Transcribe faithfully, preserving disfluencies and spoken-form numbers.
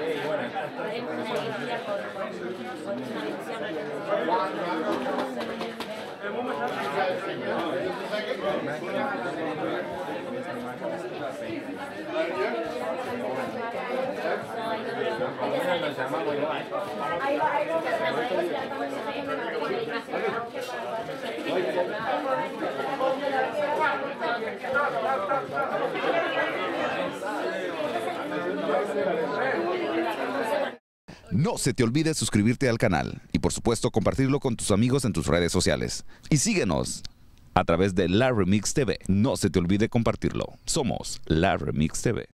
Haremos una alegría con, con, con una No se te olvide suscribirte al canal y por supuesto compartirlo con tus amigos en tus redes sociales. Y síguenos a través de La Remix T V. No se te olvide compartirlo. Somos La Remix T V.